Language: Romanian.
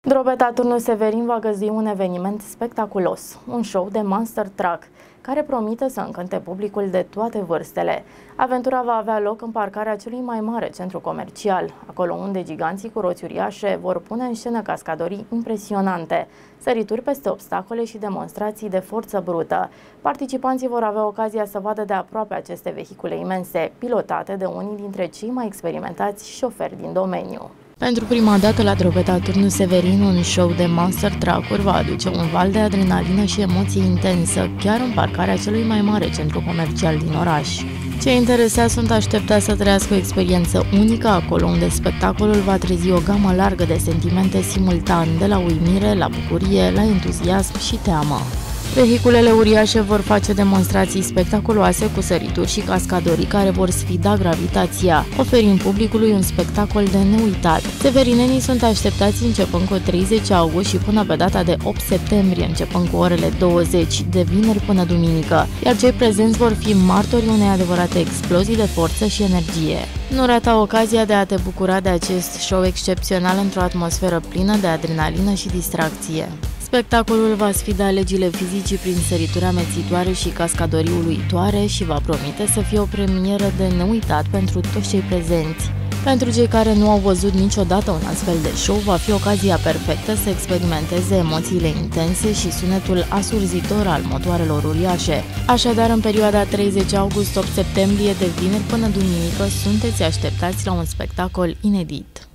Drobeta Turnul Severin va găzdui un eveniment spectaculos, un show de Monster Truck, care promite să încânte publicul de toate vârstele. Aventura va avea loc în parcarea celui mai mare centru comercial, acolo unde giganții cu roți uriașe vor pune în scenă cascadorii impresionante, sărituri peste obstacole și demonstrații de forță brută. Participanții vor avea ocazia să vadă de aproape aceste vehicule imense, pilotate de unii dintre cei mai experimentați șoferi din domeniu. Pentru prima dată la Drobeta Turnul Severin, un show de Monster Truck-uri va aduce un val de adrenalină și emoție intensă, chiar în parcarea celui mai mare centru comercial din oraș. Cei interesați sunt așteptați să trăiască o experiență unică acolo unde spectacolul va trezi o gamă largă de sentimente simultan, de la uimire, la bucurie, la entuziasm și teamă. Vehiculele uriașe vor face demonstrații spectaculoase cu sărituri și cascadorii care vor sfida gravitația, oferind publicului un spectacol de neuitat. Severinenii sunt așteptați începând cu 30 august și până pe data de 8 septembrie, începând cu orele 20, de vineri până duminică, iar cei prezenți vor fi martorii unei adevărate explozii de forță și energie. Nu rata ocazia de a te bucura de acest show excepțional într-o atmosferă plină de adrenalină și distracție. Spectacolul va sfida legile fizicii prin sărituri amețitoare și cascadorii uluitoare și va promite să fie o premieră de neuitat pentru toți cei prezenți. Pentru cei care nu au văzut niciodată un astfel de show, va fi ocazia perfectă să experimenteze emoțiile intense și sunetul asurzitor al motoarelor uriașe. Așadar, în perioada 30 august-8 septembrie, de vineri până duminică, sunteți așteptați la un spectacol inedit.